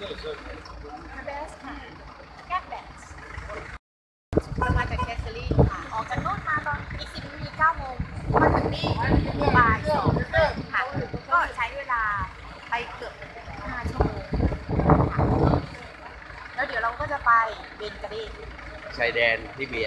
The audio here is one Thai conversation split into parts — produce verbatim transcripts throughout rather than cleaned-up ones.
เบสค่ะแก้เบสมาจากแคสเซอรี่ค่ะออกจากโน่นมาตอนอีกสิบนาทีเก้าโมงมาถึงนี่บ่ายสองค่ะก็ใช้เวลาไปเกือบห้าชั่วโมงแล้วเดี๋ยวเราก็จะไปเบนกาเดนชายแดนลิเบีย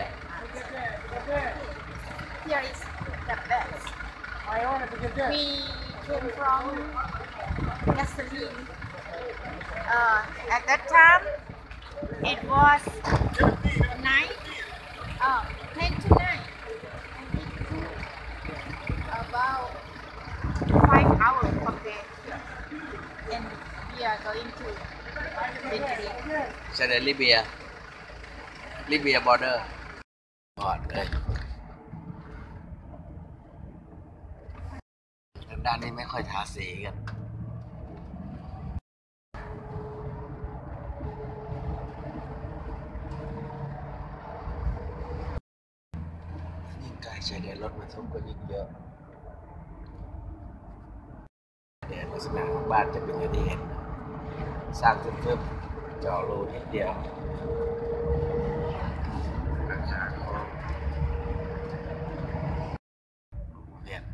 Here is the best we came from gasoline uh, at that time it was nine uh, ten to nine and it took about five hours from there and we are going to Benjamin ชายแดนลิเบียลิเบียบอร์เดอร์ก่อนเลยทางด้านนี้ไม่ค่อยทาสีกันยิ่งใกล้ชายแดนรถบรรทุกก็ยิ่งเยอะเดี๋ยวลักษณะของบ้านจะเป็นอย่างที่เห็นสร้างทึบๆเจาะรูนิดเดียวราคาของเรียน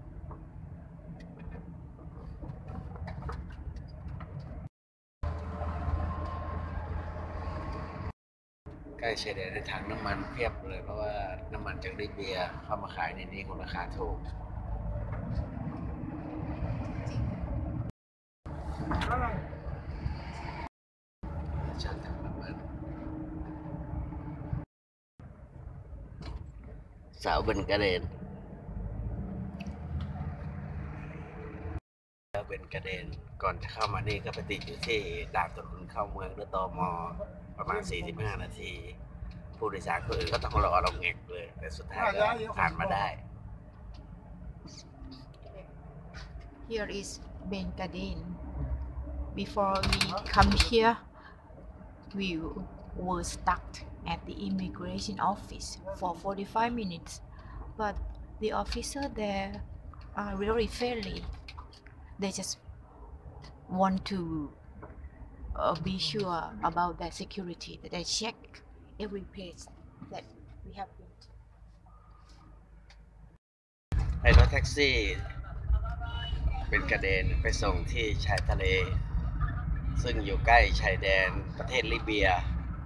ใกล้ชายแดนในทางน้ำมันเพียบเลยเพราะว่าน้ำมันจากลิเบียเข้ามาขายในนี้คุณราคาถูกช่างทำน้ำมันสาวเบนกาเดนแล้วเบนกาเดนก่อนจะเข้ามานี่ก็ไปติดอยู่ที่ด่านตรวจคนเข้าเมืองด้วยตม.ประมาณสี่สิบห้านาทีผู้โดยสารคนอื่นก็ต้องรอเราเง็กเลยแต่สุดท้ายก็ผ่านมาได้ Here is Ben Gaden. Before we come here, we were stuck at the immigration office for forty-five minutes, but the officer there are really friendly. They just want to uh, be sure about their security. That they check every place that we have been to. ให้รถแท็กซี่เป็นกระเด็นไปส่งที่ชายทะเลซึ่งอยู่ใกล้ชายแดนประเทศลิเบีย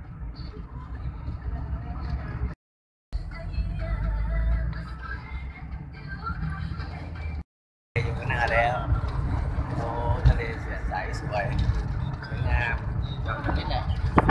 อยู่ข้างหน้าแล้วโอ้ทะเลเสียใสสวยสวยงามจอดตรงนี้แหละ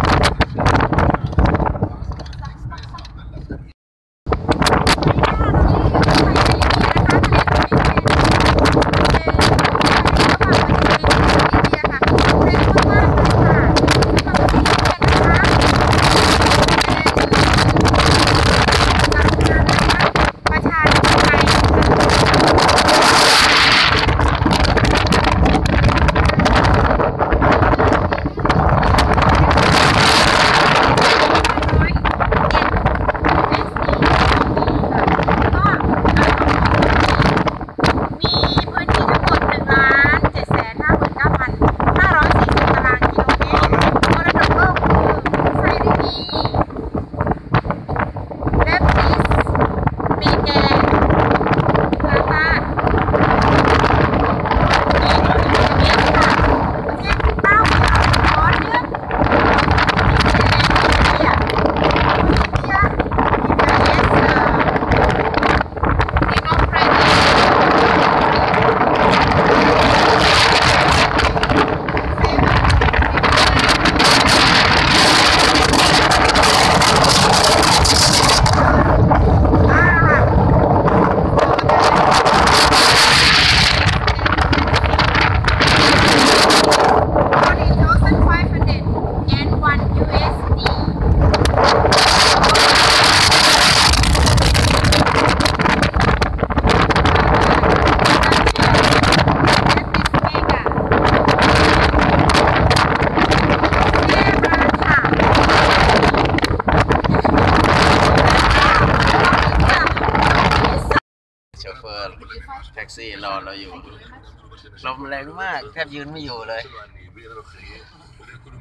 แท็กซี่รอเราอยู่ลมแรงมากแทบยืนไม่อยู่เลย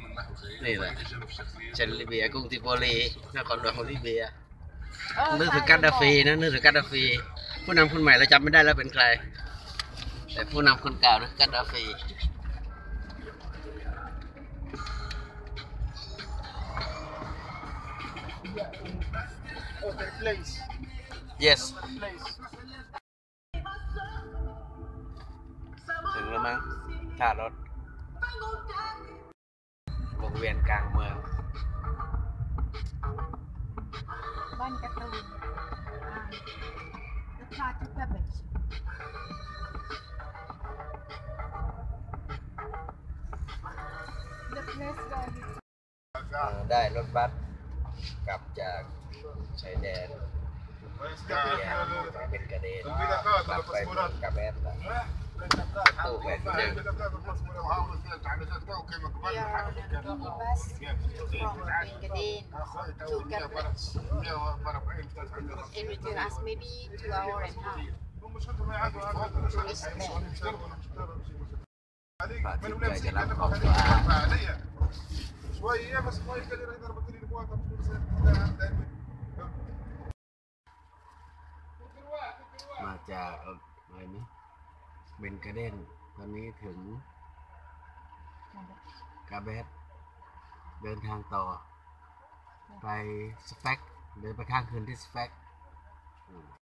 นี่แหละเชนลิเบียกรุงทริโปลีนครหลวงของลิเบียเออนึกถึงกัดดาฟีนะนึกถึงกัดดาฟีผู้นำคนใหม่เราจำไม่ได้แล้วเป็นใครแต่ผู้นำคนเก่านะกัดดาฟี Oh, the place. yes The place. ถึงแล้วมั้งท่ารถวงเวียนกลางเมืองบ้านการ์ตูนอ่า The Party Cabbage The place where we เอ่อได้รถบัสกลับจากชายแดนลิเบียมาเป็นกระเดนกลับไปเมืองกาเบสละตู้แบบเดิม we are on a minibus from Bengadin to Cambridge. It will take us maybe two hours and a half. It's bad. พระอาทิตย์ใกล้จะรับขอบฟ้า شويه بس شويه قال لي راح يضرب لي البواقه مش มาจากเอ่ออะไรนะเบนกาเดนตอนนี้ถึงกาเบสเดินทางต่อ ไปสเปกเดินไปข้างคืนที่สเปก